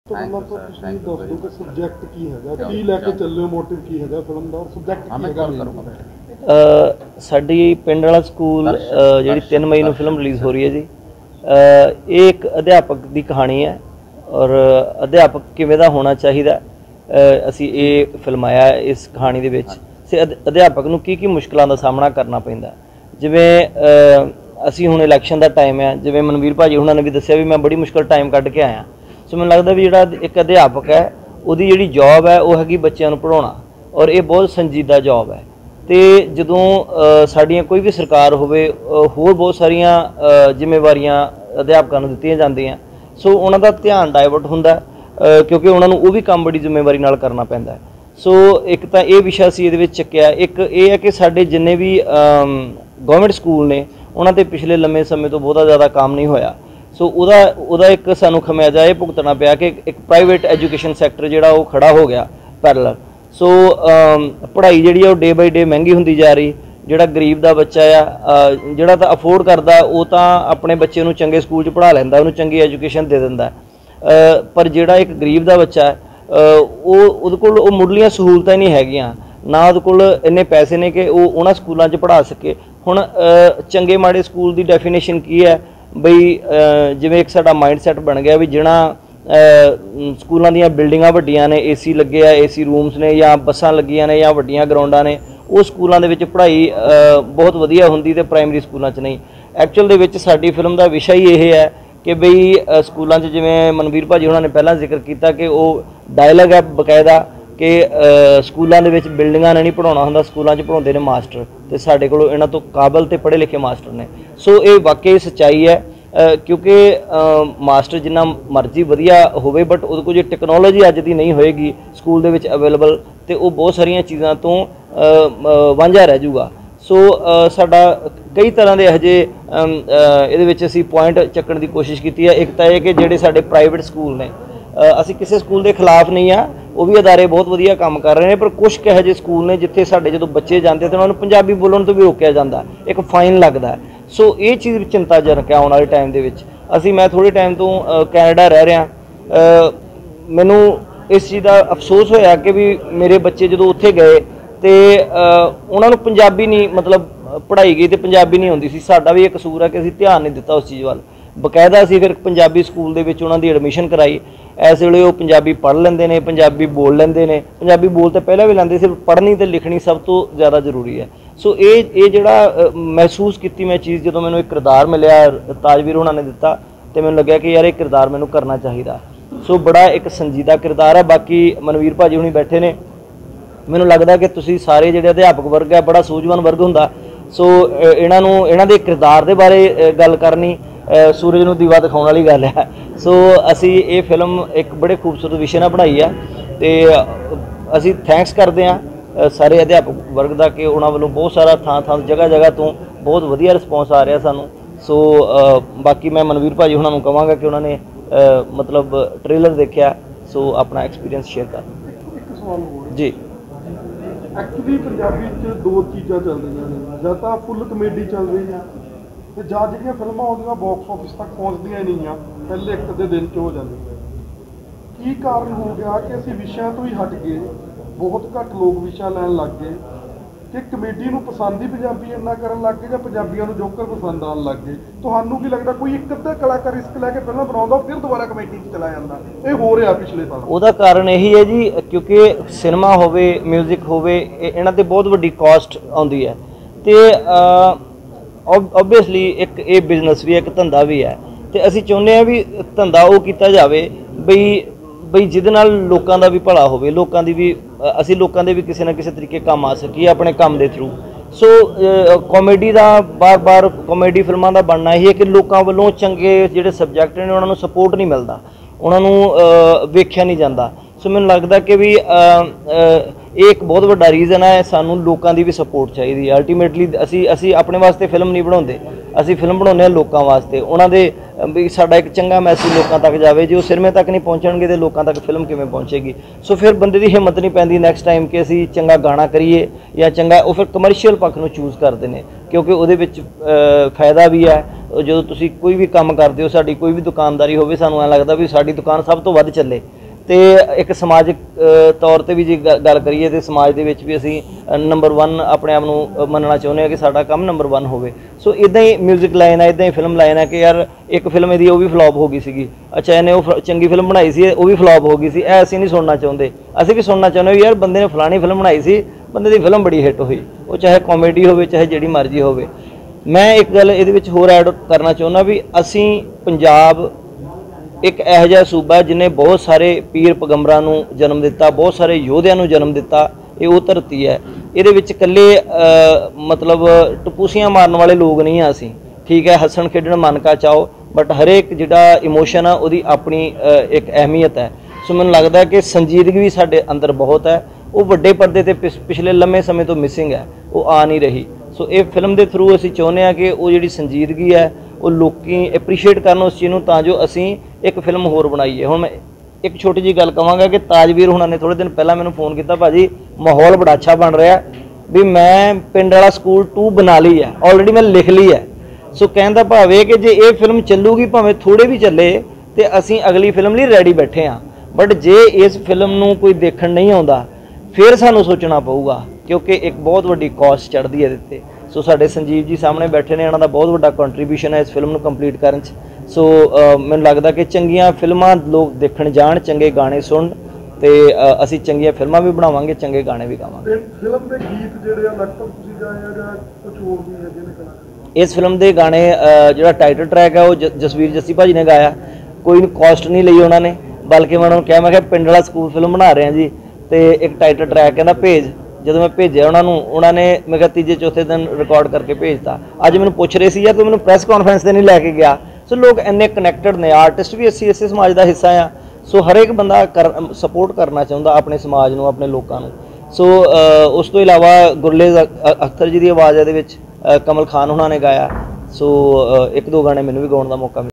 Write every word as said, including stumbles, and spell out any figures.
तो मतलब तो ਤੁਸੀਂ ਦੱਸ ਦਿਓ ਕਿ ਸਬਜੈਕਟ ਕੀ ਹੈਗਾ, ਕੀ ਲੈ ਕੇ ਚੱਲੇ ਹੋ, ਮੋਟਿਵ ਕੀ ਹੈਗਾ ਫਿਲਮ ਦਾ, ਸਬਜੈਕਟ ਕੀ ਹੈਗਾ? ਸਾਡੀ ਪਿੰਡ ਵਾਲਾ ਸਕੂਲ ਜਿਹੜੀ ਤਿੰਨ ਮਈ ਨੂੰ ਫਿਲਮ ਰਿਲੀਜ਼ ਹੋ ਰਹੀ ਹੈ ਜੀ, ਇਹ ਇੱਕ ਅਧਿਆਪਕ ਦੀ ਕਹਾਣੀ ਹੈ ਔਰ ਅਧਿਆਪਕ ਕਿਵੇਂ ਦਾ ਹੋਣਾ ਚਾਹੀਦਾ ਅਸੀਂ ਇਹ ਫਿਲਮਾਇਆ ਇਸ ਕਹਾਣੀ ਦੇ ਵਿੱਚ। ਸੇ ਅਧਿਆਪਕ ਨੂੰ ਕੀ ਕੀ ਮੁਸ਼ਕਲਾਂ ਦਾ ਸਾਹਮਣਾ ਕਰਨਾ ਪੈਂਦਾ, ਜਿਵੇਂ ਅਸੀਂ ਹੁਣ ਇਲੈਕਸ਼ਨ ਦਾ ਟਾਈਮ ਹੈ, ਜਿਵੇਂ ਮਨਵੀਰ ਭਾਜੀ ਉਹਨਾਂ ਨੇ ਵੀ ਦੱਸਿਆ ਵੀ ਮੈਂ ਬੜੀ ਮੁਸ਼ਕਲ ਟਾਈਮ ਕੱਢ ਕੇ ਆਇਆ। ਸੋ ਮੈਨੂੰ ਲੱਗਦਾ ਵੀ ਜਿਹੜਾ ਇੱਕ ਅਧਿਆਪਕ ਹੈ ਉਹਦੀ ਜਿਹੜੀ ਜੌਬ ਹੈ ਉਹ ਹੈਗੀ ਬੱਚਿਆਂ ਨੂੰ ਪੜ੍ਹਾਉਣਾ ਔਰ ਇਹ ਬਹੁਤ ਸੰਜੀਦਾ ਜੌਬ ਹੈ। ਤੇ ਜਦੋਂ ਸਾਡੀਆਂ ਕੋਈ ਵੀ ਸਰਕਾਰ ਹੋਵੇ ਹੋਰ ਬਹੁਤ ਸਾਰੀਆਂ ਜ਼ਿੰਮੇਵਾਰੀਆਂ ਅਧਿਆਪਕਾਂ ਨੂੰ ਦਿੱਤੀਆਂ ਜਾਂਦੀਆਂ, ਸੋ ਉਹਨਾਂ ਦਾ ਧਿਆਨ ਡਾਇਵਰਟ ਹੁੰਦਾ ਕਿਉਂਕਿ ਉਹਨਾਂ ਨੂੰ ਉਹ ਵੀ ਕੰਮ ਬੜੀ ਜ਼ਿੰਮੇਵਾਰੀ ਨਾਲ ਕਰਨਾ ਪੈਂਦਾ। ਸੋ ਇੱਕ ਤਾਂ ਇਹ ਵਿਸ਼ਾ ਅਸੀਂ ਇਹਦੇ ਵਿੱਚ ਚੱਕਿਆ। ਇੱਕ ਇਹ ਹੈ ਕਿ ਸਾਡੇ ਜਿੰਨੇ ਵੀ ਗਵਰਨਮੈਂਟ ਸਕੂਲ ਨੇ ਉਹਨਾਂ 'ਤੇ ਪਿਛਲੇ ਲੰਮੇ ਸਮੇਂ ਤੋਂ ਬਹੁਤਾ ਜ਼ਿਆਦਾ ਕੰਮ ਨਹੀਂ ਹੋਇਆ। ਸੋ ਉਹਦਾ ਉਹਦਾ ਇੱਕ ਸਾਨੂੰ ਖਮਿਆਜਾ ਇਹ ਭੁਗਤਣਾ ਪਿਆ ਕਿ ਇੱਕ ਪ੍ਰਾਈਵੇਟ ਐਜੂਕੇਸ਼ਨ ਸੈਕਟਰ ਜਿਹੜਾ ਉਹ ਖੜਾ ਹੋ ਗਿਆ ਪੈਰਲਲ। ਸੋ ਪੜ੍ਹਾਈ ਜਿਹੜੀ ਆ ਉਹ ਡੇ ਬਾਈ ਡੇ ਮਹਿੰਗੀ ਹੁੰਦੀ ਜਾ ਰਹੀ। ਜਿਹੜਾ ਗਰੀਬ ਦਾ ਬੱਚਾ ਆ, ਜਿਹੜਾ ਤਾਂ ਅਫੋਰਡ ਕਰਦਾ ਉਹ ਤਾਂ ਆਪਣੇ ਬੱਚੇ ਨੂੰ ਚੰਗੇ ਸਕੂਲ 'ਚ ਪੜ੍ਹਾ ਲੈਂਦਾ, ਉਹਨੂੰ ਚੰਗੀ ਐਜੂਕੇਸ਼ਨ ਦੇ ਦਿੰਦਾ, ਪਰ ਜਿਹੜਾ ਇੱਕ ਗਰੀਬ ਦਾ ਬੱਚਾ ਉਹ ਉਹਦੇ ਕੋਲ ਉਹ ਮੁੱਢਲੀਆਂ ਸਹੂਲਤਾਂ ਹੀ ਨਹੀਂ ਹੈਗੀਆਂ, ਨਾ ਉਹਦੇ ਕੋਲ ਇੰਨੇ ਪੈਸੇ ਨੇ ਕਿ ਉਹ ਉਹਨਾਂ ਸਕੂਲਾਂ 'ਚ ਪੜ੍ਹਾ ਸਕੇ। ਹੁਣ ਚੰਗੇ ਮਾੜੇ ਸਕੂਲ ਦੀ ਡੈਫੀਨੇਸ਼ਨ ਕੀ ਹੈ ਬਈ, ਜਿਵੇਂ ਇੱਕ ਸਾਡਾ ਮਾਈਂਡ ਸੈਟ ਬਣ ਗਿਆ ਵੀ ਜਿਹੜਾ ਸਕੂਲਾਂ ਦੀਆਂ ਬਿਲਡਿੰਗਾਂ ਵੱਡੀਆਂ ਨੇ, ਏ ਸੀ ਲੱਗੇ ਆ, ਏ ਸੀ ਰੂਮਸ ਨੇ ਜਾਂ ਬੱਸਾਂ ਲੱਗੀਆਂ ਨੇ ਜਾਂ ਵੱਡੀਆਂ ਗਰਾਊਂਡਾਂ ਨੇ, ਉਹ ਸਕੂਲਾਂ ਦੇ ਵਿੱਚ ਪੜ੍ਹਾਈ ਬਹੁਤ ਵਧੀਆ ਹੁੰਦੀ ਤੇ ਪ੍ਰਾਇਮਰੀ ਸਕੂਲਾਂ 'ਚ ਨਹੀਂ। ਐਕਚੁਅਲ ਦੇ ਵਿੱਚ ਸਾਡੀ ਫਿਲਮ ਦਾ ਵਿਸ਼ਾ ਹੀ ਇਹ ਹੈ ਕਿ ਬਈ ਸਕੂਲਾਂ 'ਚ ਜਿਵੇਂ ਮਨਵੀਰ ਭਾਜੀ ਉਹਨਾਂ ਨੇ ਪਹਿਲਾਂ ਜ਼ਿਕਰ ਕੀਤਾ ਕਿ ਉਹ ਡਾਇਲੌਗ ਹੈ ਬਕਾਇਦਾ ਕਿ ਸਕੂਲਾਂ ਦੇ ਵਿੱਚ ਬਿਲਡਿੰਗਾਂ ਨੇ ਨਹੀਂ ਪੜ੍ਹਾਉਣਾ ਹੁੰਦਾ, ਸਕੂਲਾਂ 'ਚ ਪੜ੍ਹਾਉਂਦੇ ਨੇ ਮਾਸਟਰ, ਤੇ ਸਾਡੇ ਕੋਲ ਇਹਨਾਂ ਤੋਂ ਕਾਬਲ ਤੇ ਪੜ੍ਹੇ ਲਿਖੇ ਮਾਸਟਰ ਨੇ। ਸੋ ਇਹ ਵਾਕਈ ਸੱਚਾਈ ਹੈ ਕਿਉਂਕਿ ਮਾਸਟਰ ਜਿੰਨਾ ਮਰਜ਼ੀ ਵਧੀਆ ਹੋਵੇ ਬਟ ਉਹਦੇ ਕੋਲ ਜੇ ਟੈਕਨੋਲੋਜੀ ਅੱਜ ਦੀ ਨਹੀਂ ਹੋਏਗੀ ਸਕੂਲ ਦੇ ਵਿੱਚ ਅਵੇਲੇਬਲ ਤੇ ਉਹ ਬਹੁਤ ਸਾਰੀਆਂ ਚੀਜ਼ਾਂ ਤੋਂ ਵਾਂਝਾ ਰਹਿ ਜਾਊਗਾ। ਸੋ ਸਾਡਾ ਕਈ ਤਰ੍ਹਾਂ ਦੇ ਇਹੋ ਜਿਹੇ ਇਹਦੇ ਵਿੱਚ ਅਸੀਂ ਪੁਆਇੰਟ ਚੱਕਣ ਦੀ ਕੋਸ਼ਿਸ਼ ਕੀਤੀ ਹੈ। ਇੱਕ ਤਾਂ ਇਹ ਕਿ ਜਿਹੜੇ ਸਾਡੇ ਪ੍ਰਾਈਵੇਟ ਸਕੂਲ ਨੇ, ਅਸੀਂ ਕਿਸੇ ਸਕੂਲ ਦੇ ਖਿਲਾਫ ਨਹੀਂ ਆ, ਉਹ ਵੀ ਅਦਾਰੇ ਬਹੁਤ ਵਧੀਆ ਕੰਮ ਕਰ ਰਹੇ ਨੇ, ਪਰ ਕੁਛ ਕੁ ਇਹੋ ਜਿਹੇ ਸਕੂਲ ਨੇ ਜਿੱਥੇ ਸਾਡੇ ਜਦੋਂ ਬੱਚੇ ਜਾਂਦੇ ਤਾਂ ਉਹਨਾਂ ਨੂੰ ਪੰਜਾਬੀ ਬੋਲਣ ਤੋਂ ਵੀ ਰੋਕਿਆ ਜਾਂਦਾ, ਇੱਕ ਫਾਈਨ ਲੱਗਦਾ। ਸੋ ਇਹ ਚੀਜ਼ ਚਿੰਤਾਜਨਕ ਹੈ ਆਉਣ ਵਾਲੇ ਟਾਈਮ ਦੇ ਵਿੱਚ। ਅਸੀਂ ਮੈਂ ਥੋੜ੍ਹੇ ਟਾਈਮ ਤੋਂ ਕੈਨੇਡਾ ਰਹਿ ਰਿਹਾ, ਮੈਨੂੰ ਇਸ ਚੀਜ਼ ਦਾ ਅਫਸੋਸ ਹੋਇਆ ਕਿ ਵੀ ਮੇਰੇ ਬੱਚੇ ਜਦੋਂ ਉੱਥੇ ਗਏ ਤੇ ਉਹਨਾਂ ਨੂੰ ਪੰਜਾਬੀ ਨਹੀਂ ਮਤਲਬ ਪੜ੍ਹਾਈ ਗਈ ਤੇ ਪੰਜਾਬੀ ਨਹੀਂ ਆਉਂਦੀ ਸੀ। ਸਾਡਾ ਵੀ ਇਹ ਕਸੂਰ ਹੈ ਕਿ ਅਸੀਂ ਧਿਆਨ ਨਹੀਂ ਦਿੱਤਾ ਉਸ ਚੀਜ਼ ਵੱਲ। ਬਕਾਇਦਾ ਅਸੀਂ ਫਿਰ ਪੰਜਾਬੀ ਸਕੂਲ ਦੇ ਵਿੱਚ ਉਹਨਾਂ ਦੀ ਐਡਮਿਸ਼ਨ ਕਰਾਈ। ਇਸ ਵੇਲੇ ਉਹ ਪੰਜਾਬੀ ਪੜ੍ਹ ਲੈਂਦੇ ਨੇ, ਪੰਜਾਬੀ ਬੋਲ ਲੈਂਦੇ ਨੇ, ਪੰਜਾਬੀ ਬੋਲ ਤਾਂ ਪਹਿਲਾਂ ਵੀ ਲੈਂਦੇ ਸੀ, ਪੜ੍ਹਨੀ ਅਤੇ ਲਿਖਣੀ ਸਭ ਤੋਂ ਜ਼ਿਆਦਾ ਜ਼ਰੂਰੀ ਹੈ। ਸੋ ਇਹ ਇਹ ਜਿਹੜਾ ਮਹਿਸੂਸ ਕੀਤੀ ਮੈਂ ਚੀਜ਼ ਜਦੋਂ ਮੈਨੂੰ ਇੱਕ ਕਿਰਦਾਰ ਮਿਲਿਆ ਤਾਜਵੀਰ ਉਹਨਾਂ ਨੇ ਦਿੱਤਾ ਅਤੇ ਮੈਨੂੰ ਲੱਗਿਆ ਕਿ ਯਾਰ ਇਹ ਕਿਰਦਾਰ ਮੈਨੂੰ ਕਰਨਾ ਚਾਹੀਦਾ। ਸੋ ਬੜਾ ਇੱਕ ਸੰਜੀਦਾ ਕਿਰਦਾਰ ਹੈ। ਬਾਕੀ ਮਨਵੀਰ ਭਾਜੀ ਹੁਣੀ ਬੈਠੇ ਨੇ, ਮੈਨੂੰ ਲੱਗਦਾ ਕਿ ਤੁਸੀਂ ਸਾਰੇ ਜਿਹੜੇ ਅਧਿਆਪਕ ਵਰਗ ਹੈ ਬੜਾ ਸੂਝਵਾਨ ਵਰਗ ਹੁੰਦਾ। ਸੋ ਇਹਨਾਂ ਨੂੰ ਇਹਨਾਂ ਦੇ ਕਿਰਦਾਰ ਦੇ ਬਾਰੇ ਗੱਲ ਕਰਨੀ ਸੂਰਜ ਨੂੰ ਦੀਵਾ ਦਿਖਾਉਣ ਵਾਲੀ ਗੱਲ ਹੈ। ਸੋ ਅਸੀਂ ਇਹ ਫਿਲਮ ਇੱਕ ਬੜੇ ਖੂਬਸੂਰਤ ਵਿਸ਼ੇ ਨਾਲ ਬਣਾਈ ਹੈ ਅਤੇ ਅਸੀਂ ਥੈਂਕਸ ਕਰਦੇ ਹਾਂ ਸਾਰੇ ਅਧਿਆਪਕ ਵਰਗ ਦਾ ਕਿ ਉਹਨਾਂ ਵੱਲੋਂ ਬਹੁਤ ਸਾਰਾ ਥਾਂ ਥਾਂ ਜਗ੍ਹਾ ਜਗ੍ਹਾ ਤੋਂ ਬਹੁਤ ਵਧੀਆ ਰਿਸਪੌਂਸ ਆ ਰਿਹਾ ਸਾਨੂੰ। ਸੋ ਬਾਕੀ ਮੈਂ ਮਨਵੀਰ ਭਾਜੀ ਉਹਨਾਂ ਨੂੰ ਕਹਾਂਗਾ ਕਿ ਉਹਨਾਂ ਨੇ ਮਤਲਬ ਟ੍ਰੇਲਰ ਦੇਖਿਆ, ਸੋ ਆਪਣਾ ਐਕਸਪੀਰੀਅੰਸ ਸ਼ੇਅਰ ਕਰ। ਇੱਕ ਸਵਾਲ ਹੋਰ ਜੀ, ਐਕਚੁਅਲੀ ਪੰਜਾਬੀ 'ਚ ਦੋ ਚੀਜ਼ਾਂ ਚੱਲ ਰਹੀਆਂ ਨੇ, ਜਾਂ ਤਾਂ ਫੁੱਲ ਕਮੇਡੀ ਚੱਲ ਰਹੀ ਹੈ ਤੇ ਜਾਂ ਜਿਹੜੀਆਂ ਫਿਲਮਾਂ ਆਉਂਦੀਆਂ ਬਾਕਸ ਆਫਿਸ ਤੱਕ ਪਹੁੰਚਦੀਆਂ ਨਹੀਂ ਆ, ਪਹਿਲੇ ਇੱਕ ਅੱਧੇ ਦਿਨ 'ਚ ਹੋ ਜਾਂਦੀਆਂ। ਕੀ ਕਾਰਨ ਹੋ ਗਿਆ ਕਿ ਅਸੀਂ ਵਿਸ਼ਿਆਂ ਤੋਂ ਹੀ ਹਟ ਗਏ, ਬਹੁਤ ਘੱਟ ਲੋਕ ਵਿਸ਼ਾ ਲੈਣ ਲੱਗ ਗਏ ਕਿ ਕਮੇਡੀ ਨੂੰ ਪਸੰਦ ਹੀ ਪੰਜਾਬੀ ਇੰਨਾ ਕਰਨ ਲੱਗ ਗਏ ਜਾਂ ਪੰਜਾਬੀਆਂ ਨੂੰ ਜੋਕਰ ਪਸੰਦ ਆਉਣ ਲੱਗ ਗਏ? ਤੁਹਾਨੂੰ ਕੀ ਲੱਗਦਾ ਕੋਈ ਇੱਕ ਅੱਧਾ ਕਲਾਕਾਰ ਰਿਸਕ ਲੈ ਕੇ ਫਿਲਮ ਬਣਾਉਂਦਾ ਫਿਰ ਦੁਬਾਰਾ ਕਮੇਡੀ 'ਚ ਚਲਾ ਜਾਂਦਾ? ਇਹ ਹੋ ਰਿਹਾ ਪਿਛਲੇ ਸਾਲ। ਉਹਦਾ ਕਾਰਨ ਇਹੀ ਹੈ ਜੀ ਕਿਉਂਕਿ ਸਿਨੇਮਾ ਹੋਵੇ, ਮਿਊਜ਼ਿਕ ਹੋਵੇ, ਇਹਨਾਂ 'ਤੇ ਬਹੁਤ ਵੱਡੀ ਕਾਸਟ ਆਉਂਦੀ ਹੈ ਅਤੇ ਓਬਵੀਅਸਲੀ ਇੱਕ ਇਹ ਬਿਜ਼ਨਸ ਵੀ ਹੈ, ਇੱਕ ਧੰਦਾ ਵੀ ਹੈ ਅਤੇ ਅਸੀਂ ਚਾਹੁੰਦੇ ਹਾਂ ਵੀ ਧੰਦਾ ਉਹ ਕੀਤਾ ਜਾਵੇ ਬਈ ਬਈ ਜਿਹਦੇ ਨਾਲ ਲੋਕਾਂ ਦਾ ਵੀ ਭਲਾ ਹੋਵੇ, ਲੋਕਾਂ ਦੀ ਵੀ ਅਸੀਂ ਲੋਕਾਂ ਦੇ ਵੀ ਕਿਸੇ ਨਾ ਕਿਸੇ ਤਰੀਕੇ ਕੰਮ ਆ ਸਕੀਏ ਆਪਣੇ ਕੰਮ ਦੇ ਥਰੂ। ਸੋ ਕਾਮੇਡੀ ਦਾ ਬਾਰ ਬਾਰ ਕਾਮੇਡੀ ਫਿਲਮਾਂ ਦਾ ਬਣਨਾ ਇਹ ਹੈ ਕਿ ਲੋਕਾਂ ਵੱਲੋਂ ਚੰਗੇ ਜਿਹੜੇ ਸਬਜੈਕਟ ਨੇ ਉਹਨਾਂ ਨੂੰ ਸਪੋਰਟ ਨਹੀਂ ਮਿਲਦਾ, ਉਹਨਾਂ ਨੂੰ ਵੇਖਿਆ ਨਹੀਂ ਜਾਂਦਾ। ਸੋ ਮੈਨੂੰ ਲੱਗਦਾ ਕਿ ਵੀ ਇਹ ਇੱਕ ਬਹੁਤ ਵੱਡਾ ਰੀਜ਼ਨ ਹੈ, ਸਾਨੂੰ ਲੋਕਾਂ ਦੀ ਵੀ ਸਪੋਰਟ ਚਾਹੀਦੀ ਹੈ। ਅਲਟੀਮੇਟਲੀ ਅਸੀਂ ਅਸੀਂ ਆਪਣੇ ਵਾਸਤੇ ਫਿਲਮ ਨਹੀਂ ਬਣਾਉਂਦੇ, ਅਸੀਂ ਫਿਲਮ ਬਣਾਉਂਦੇ ਹਾਂ ਲੋਕਾਂ ਵਾਸਤੇ, ਉਹਨਾਂ ਦੇ ਵੀ ਸਾਡਾ ਇੱਕ ਚੰਗਾ ਮੈਸੇਜ ਲੋਕਾਂ ਤੱਕ ਜਾਵੇ। ਜੇ ਉਹ ਸਿਨੇਮੇ ਤੱਕ ਨਹੀਂ ਪਹੁੰਚਣਗੇ ਤਾਂ ਲੋਕਾਂ ਤੱਕ ਫਿਲਮ ਕਿਵੇਂ ਪਹੁੰਚੇਗੀ? ਸੋ ਫਿਰ ਬੰਦੇ ਦੀ ਹਿੰਮਤ ਨਹੀਂ ਪੈਂਦੀ ਨੈਕਸਟ ਟਾਈਮ ਕਿ ਅਸੀਂ ਚੰਗਾ ਗਾਣਾ ਕਰੀਏ ਜਾਂ ਚੰਗਾ, ਉਹ ਫਿਰ ਕਮਰਸ਼ੀਅਲ ਪੱਖ ਨੂੰ ਚੂਜ਼ ਕਰਦੇ ਨੇ ਕਿਉਂਕਿ ਉਹਦੇ ਵਿੱਚ ਫਾਇਦਾ ਵੀ ਹੈ। ਜਦੋਂ ਤੁਸੀਂ ਕੋਈ ਵੀ ਕੰਮ ਕਰਦੇ ਹੋ, ਸਾਡੀ ਕੋਈ ਵੀ ਦੁਕਾਨਦਾਰੀ ਹੋਵੇ, ਸਾਨੂੰ ਐਂ ਲੱਗਦਾ ਵੀ ਸਾਡੀ ਦੁਕਾਨ ਸਭ ਤੋਂ ਵੱਧ ਚੱਲੇ ਤੇ ਇੱਕ ਸਮਾਜਿਕ ਤੌਰ ਤੇ ਵੀ ਜੇ ਗੱਲ ਕਰੀਏ ਤੇ ਸਮਾਜ ਦੇ ਵਿੱਚ ਵੀ ਅਸੀਂ ਨੰਬਰ वन ਆਪਣੇ ਆਪ ਨੂੰ ਮੰਨਣਾ ਚਾਹੁੰਦੇ ਹਾਂ ਕਿ ਸਾਡਾ ਕੰਮ ਨੰਬਰ वन ਹੋਵੇ। ਸੋ ਇਦਾਂ ਹੀ ਮਿਊਜ਼ਿਕ ਲਾਈਨ ਹੈ, ਇਦਾਂ ਹੀ ਫਿਲਮ ਲਾਈਨ ਹੈ ਕਿ ਯਾਰ ਇੱਕ ਫਿਲਮ ਇਹਦੀ ਉਹ ਵੀ ਫਲॉप ਹੋ ਗਈ ਸੀਗੀ, ਅੱਛਾ ਇਹਨੇ ਉਹ ਚੰਗੀ ਫਿਲਮ ਬਣਾਈ ਸੀ ਉਹ ਵੀ ਫਲॉप ਹੋ ਗਈ ਸੀ, ਇਹ ਅਸੀਂ ਨਹੀਂ ਸੁਣਨਾ ਚਾਹੁੰਦੇ। ਅਸੀਂ ਵੀ ਸੁਣਨਾ ਚਾਹੁੰਦੇ ਵੀ ਯਾਰ ਬੰਦੇ ਨੇ ਫਲਾਣੀ ਫਿਲਮ ਬਣਾਈ ਸੀ, ਬੰਦੇ ਦੀ ਫਿਲਮ ਬੜੀ ਹਿੱਟ ਹੋਈ, ਉਹ ਚਾਹੇ ਕਾਮੇਡੀ ਹੋਵੇ ਚਾਹੇ ਜਿਹੜੀ ਮਰਜ਼ੀ ਹੋਵੇ। ਮੈਂ ਇੱਕ ਗੱਲ ਇਹਦੇ ਵਿੱਚ ਹੋਰ ਐਡ ਕਰਨਾ ਚਾਹੁੰਦਾ ਵੀ ਅਸੀਂ ਪੰਜਾਬ एक ਇਹੋ ਜਿਹਾ सूबा जिन्हें बहुत सारे पीर पैगंबरां नूं जन्म दिता, बहुत सारे योधियां नूं जन्म दिता। ये वो धरती है, ये कल्ले मतलब टपूसियां मारन वाले लोग नहीं हैं असीं, ठीक है, हसन खेडण मन का चाहो, बट हरेक जिहड़ा इमोशन है उसदी अपनी एक अहमियत है। सो मैनूं लगदा कि संजीदगी भी साडे अंदर बहुत है, वो वड्डे पर्दे ते पिछले लंबे समय तो मिसिंग है, वो आ नहीं रही। सो ये फिल्म के थ्रू असीं चाहुंदे हां कि वो जिहड़ी संजीदगी है वो लोग एप्रीशिएट करन उस चीज़ नूं, तां जो असीं एक फिल्म होर बनाईए। हुण मैं एक छोटी जी गल कहांगा कि ताजवीर हुणां ने थोड़े दिन पहला मैनूं फोन किया, भाजी माहौल बड़ा अच्छा बन रहा भी, मैं पिंड वाला स्कूल टू बना ली है, ऑलरेडी मैं लिख ली है। सो कहण दा भाव है कि जे ये फिल्म चलूगी भावें थोड़े भी चले तो असीं अगली फिल्म लई रैडी बैठे हाँ, बट जे इस फिल्म नूं कोई देखण नहीं आउंदा फिर सानूं सोचना पऊगा, क्योंकि एक बहुत वड्डी कॉस्ट चढ़दी है इहदे ते। सो साडे संजीव जी सामने बैठे ने, इन्हां दा बहुत वड्डा कंट्रीब्यूशन है इस फिल्म नूं कंप्लीट करन च। सो मैनूं लगदा कि चंगीआं फिल्मां लोग देखण जाण, चंगे गाने सुण ते असीं चंगीआं फिल्मां भी बनावांगे, चंगे गाने भी गावांगे। फिल्म दे गीत जिहड़े आ लगभग तुसीं गाए आ जां कुछ होर भी है जिहने कलाकार? इस फिल्म के गाने जिहड़ा टाइटल ट्रैक है वो जसवीर जस्सी भाजी ने गाया, कोई कॉस्ट नहीं लई उन्होंने, बल्कि मैं उन्होंने कहा मैं कि पिंड वाला स्कूल फिल्म बना रहे हैं जी, तो एक टाइटल ट्रैक कहना भेज, जो मैं भेजा उन्होंने उन्होंने मैं तीजे चौथे दिन रिकॉर्ड करके भेजता। अज मैंने पूछ रहे थे यार तो मैंने प्रैस कॉन्फ्रेंस से नहीं लैके गया। सो लोग इन्ने कनैक्टेड ने, आर्टिस्ट भी असी इस समाज का हिस्सा आ। सो हर एक बंदा कर सपोर्ट करना चाहता अपने समाज को, अपने लोगों को। सो उस तो इलावा गुरलेज अख्तर जी की आवाज़ है कमल खान उन्होंने गाया। सो एक दो गाने मैंने भी गाने का मौका मिला।